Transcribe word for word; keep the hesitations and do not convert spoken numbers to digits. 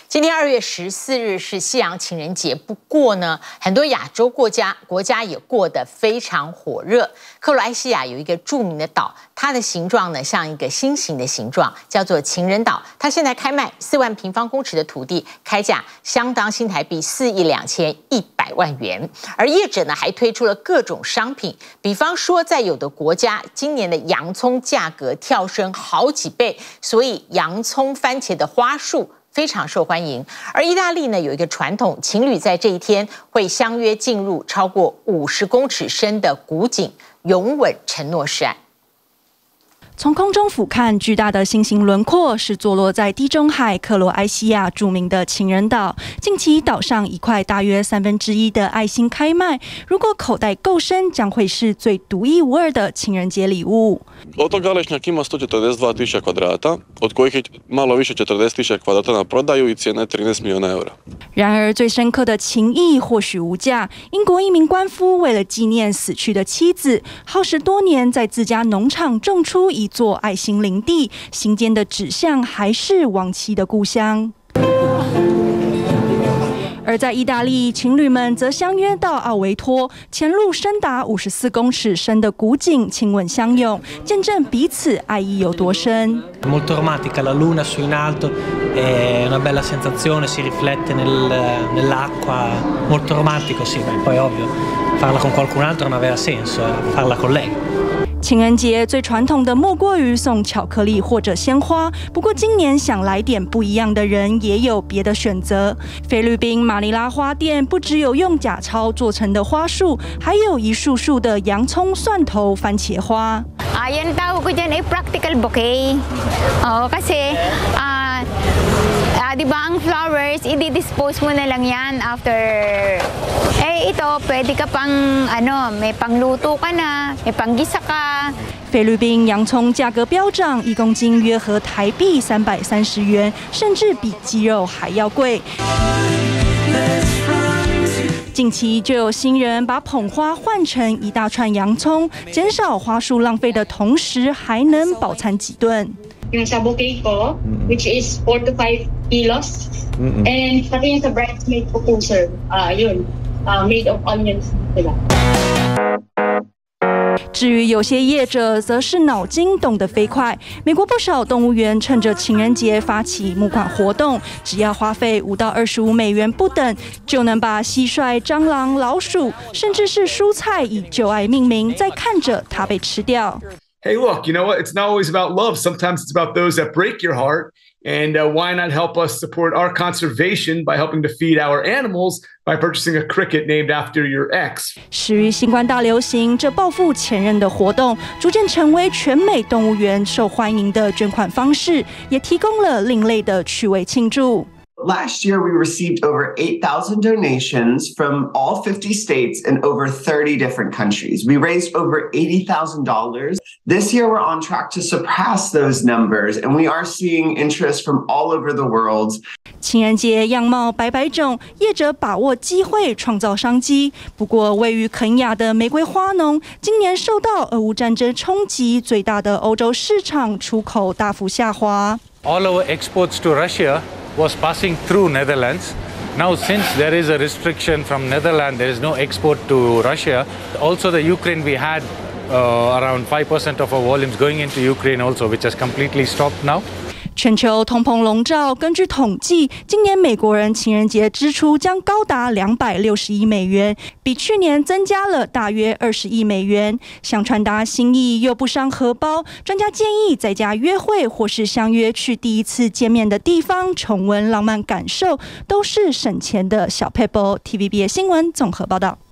今天二月十四日是西洋情人节，不过呢，很多亚洲国家国家也过得非常火热。克罗埃西亚有一个著名的岛，它的形状呢像一个心形的形状，叫做情人岛。它现在开卖四万平方公尺的土地，开价相当新台币四亿两千一百万元。而业者呢还推出了各种商品，比方说在有的国家，今年的洋葱价格跳升好几倍，所以洋葱、番茄的花束非常受欢迎。而意大利呢有一个传统，情侣在这一天会相约进入超过五十公尺深的古井，永吻承诺示爱。 从空中俯瞰，巨大的心形轮廓是坐落在地中海克罗埃西亚著名的情人岛。近期岛上一块大约三分之一的爱心开卖，如果口袋够深，将会是最独一无二的情人节礼物。 Otok Galešnjak ima sto četrdeset dva tisuća kvadrata, od kojih je malo više četrdeset tisuća kvadrata na prodaju i cijena je trinaest milijuna eura. 然而，最深刻的情谊或许无价。英国一名官夫为了纪念死去的妻子，耗时多年，在自家农场种出一座爱心林地，心间的指向还是亡妻的故乡。而在意大利，情侣们则相约到奥维托，潜入深达五十四公尺深的古井，亲吻相拥，见证彼此爱意有多深。 Molto romantica, la luna su in alto, è una bella sensazione, si riflette nel, nell'acqua, molto romantico sì, ma poi ovvio farla con qualcun altro non aveva senso, farla con lei. 情人节最传统的莫过于送巧克力或者鲜花，不过今年想来点不一样的人也有别的选择。菲律宾马尼拉花店不只有用假钞做成的花束，还有一束束的洋葱、蒜头、番茄花。 Ah, yan tawag ko dyan ay practical bouquet. Oo, kasi ah, ah, di ba ang flowers, i-dispose mo na lang yan after. Eh ito, pwede ka pang ano, may pangluto ka na, may panggisa ka. 菲律宾洋葱价格飙涨，一公斤约合台币三百三十元，甚至比鸡肉还要贵。近期就有新人把捧花换成一大串洋葱，减少花束浪费的同时，还能饱餐几顿。 Yung sa bouquet ko, which is four to five kilos, and pati yung sa bridesmaid proposal, ah yun, ah made of onions sila. 至于有些业者则是脑筋动得飞快，美国不少动物园趁着情人节发起募款活动，只要花费五到二十五美元不等，就能把蟋蟀、蟑螂、老鼠，甚至是蔬菜以旧爱命名，再看着它被吃掉。 Hey, look, you know what? It's not always about love. Sometimes it's about those that break your heart. And uh, why not help us support our conservation by helping to feed our animals by purchasing a cricket named after your ex? 始于新冠大流行，这报复前任的活动逐渐成为全美动物园受欢迎的捐款方式，也提供了另类的趣味庆祝。 Last year, we received over eight thousand donations from all fifty states and over thirty different countries. We raised over eighty thousand dollars. This year, we're on track to surpass those numbers, and we are seeing interest from all over the world. 情人节样貌百百种，业者把握机会创造商机。不过，位于肯亚的玫瑰花农，今年受到俄乌战争冲击，最大的欧洲市场出口大幅下滑。 All our exports to Russia was passing through Netherlands. Now, since there is a restriction from Netherlands, there is no export to Russia. Also, the Ukraine, we had uh, around five percent of our volumes going into Ukraine also, which has completely stopped now. 全球通膨笼罩，根据统计，今年美国人情人节支出将高达两百六十亿美元，比去年增加了大约二十亿美元。想传达心意又不伤荷包，专家建议在家约会或是相约去第一次见面的地方，重温浪漫感受，都是省钱的小撇步。T V B S 新闻综合报道。